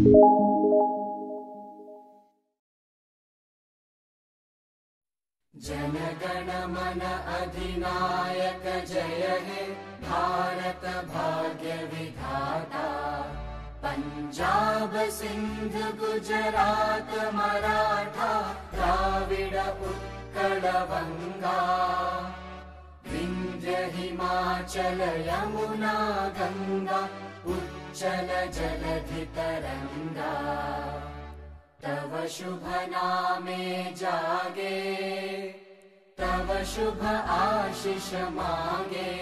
जन गण मन अधिनायक जय हे भारत भाग्य विधाता। पंजाब सिंध गुजरात मराठा द्राविड उत्कल बंगा। विंध्य हिमाचल यमुना गंगा उच्चल जलधि तरंगा। तव शुभ नामे जागे तव शुभ आशीष मांगे।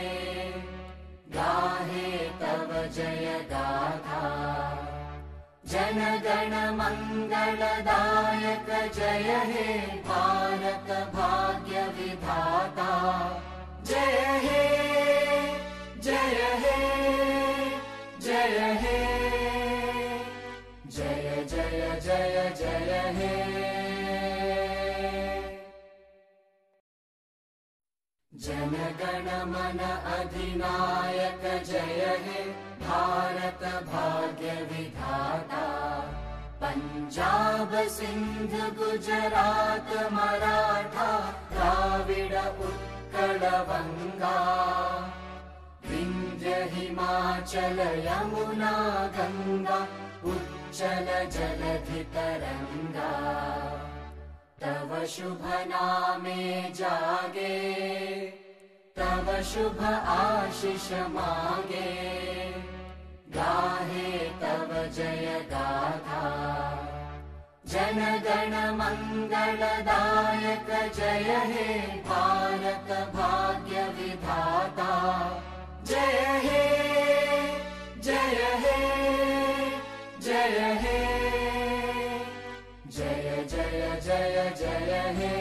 गाहे तव जय गाथा जन गण मंगलदायक जय हे भारत भाग्य विधाता। जय हे जय हे जय हे जय जय जय जय हे। जन गण मन अधिनायक जय हे भारत भाग्य विधाता। पंजाब सिंध गुजरात मराठा द्राविड उत्कल बंगा। विंध्य हिमाचल यमुना गंगा उच्चल जलधि तरंगा। तव शुभ नामे जागे तव शुभ आशीष मांगे। गाहे तव जय गाथा जन गण मंगलदायक जय हे भारत भाग्य विधाता। जय हे जय हे जय हे जय जय जय जय हे।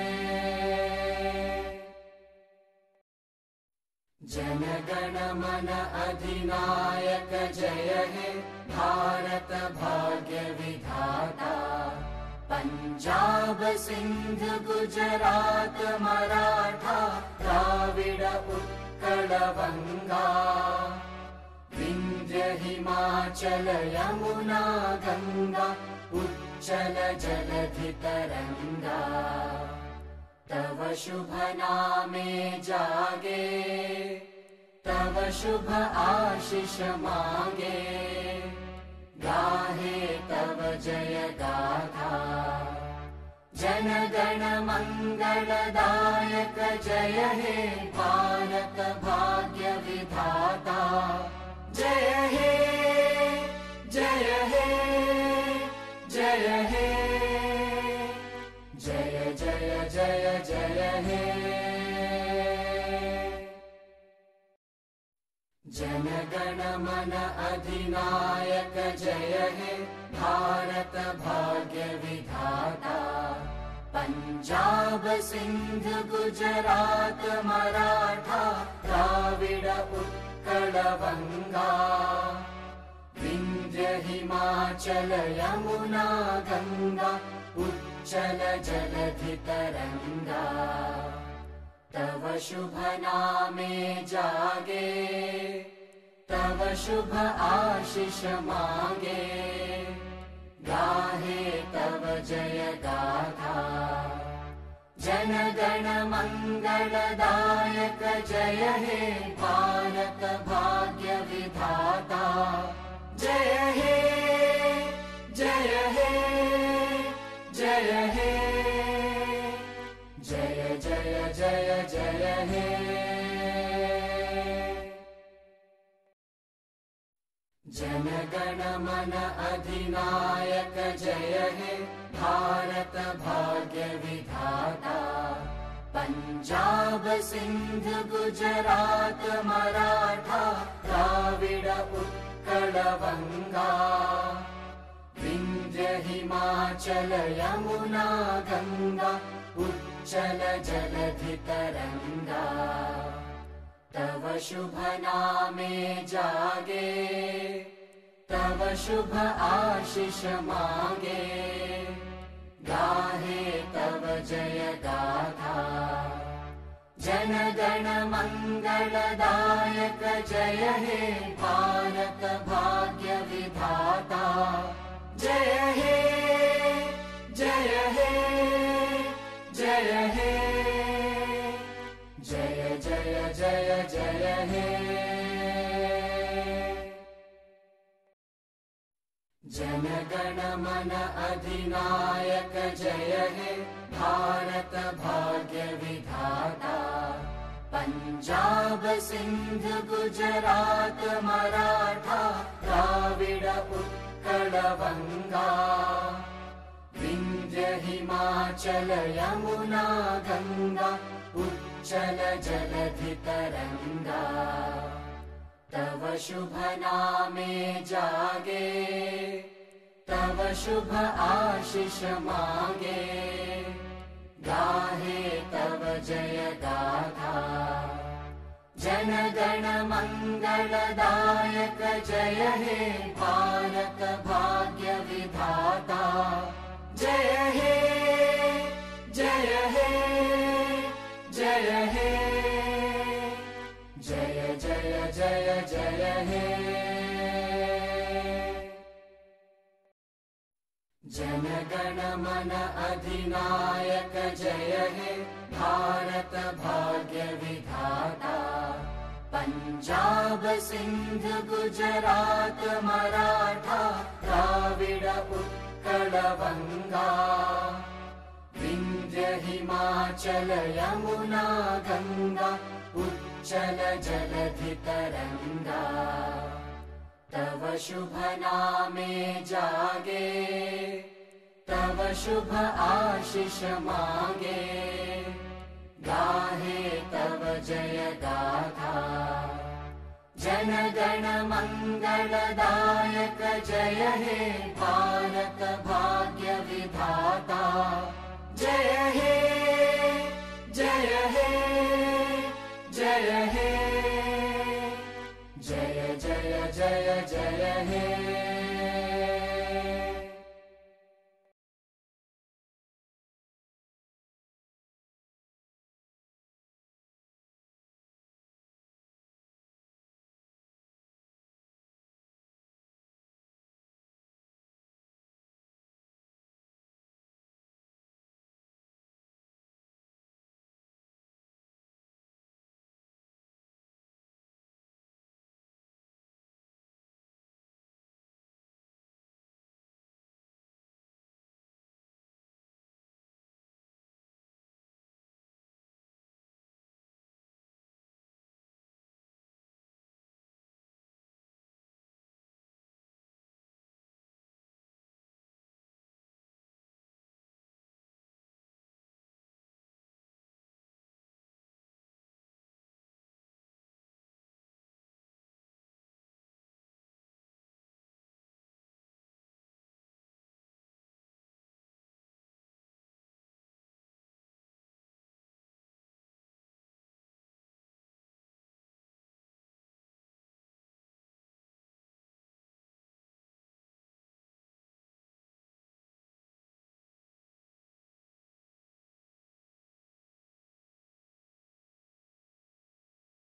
जन गण मन अधिनायक जय हे भारत भाग्य विधाता। पंजाब सिंध गुजरात मराठा द्राविड उत्कल बंगा। विंध्य हिमाचल यमुना गंगा उच्चल जलधि तरंगा। तव शुभ नामे जागे तव शुभ आशीष मांगे। गाहे तव जय गाथा जन गण मंगलदायक जय हे भारत भाग्य विधाता। जय हे जय हे जय हे जय जय जय जय हे। जन गण मन अधिनायक जय हे भारत भाग्य विधाता। पंजाब सिंध गुजरात मराठा द्राविड उत्कल बंगा। विंध्य हिमाचल यमुना गंगा उच्चल जलधि तरंगा। तव शुभ नामे जागे तव शुभ आशीष मांगे। गाहे तव जय गाथा जन गण मंगलदायक जय हे भारत भाग्य विधाता। जय हे जय हे जय हे जय जय जय जय हे। जन गण मन अधिनायक जय हे भारत भाग्य विधाता। पंजाब सिंध गुजरात मराठा द्राविड उत्कल बंगा। विंध्य हिमाचल यमुना गंगा उच्चल जलधि तरंगा। तव शुभ नामे जागे तव शुभ आशीष मांगे। गाहे तव जय गाथा जन गण मंगलदायक जय हे भारत भाग्य विधाता। जय हे जय हे जय हे जय जय जय जय हे जन गण मन अधिनायक जय हे भारत भाग्य विधाता पंजाब सिंध गुजरात मराठा द्राविड उत्कल बंगा विंध्य हिमाचल यमुना गंगा उच्चल जलधि तरंगा तव शुभ नामे जागे तव शुभ आशीष मागे गाहे तव जय गाथा जन गण मंगलदायक जय हे भारत भाग्य विधाता जय हे जय हे जय हे जय जय जय जय हे जन गण मन अधिनायक जय हे भारत भाग्य विधाता पंजाब सिंध गुजरात मराठा द्राविड उत्कल बंगा विंध्य हिमाचल यमुना गंगा उच्चल जलधि तरंगा तव शुभ नामे जागे तव शुभ आशीष मागे गाहे तव जय गाथा जन गण मंगलदायक जय हे भारत भाग्य विधाता जय हे जय हे जय हे जय जय जय जय हे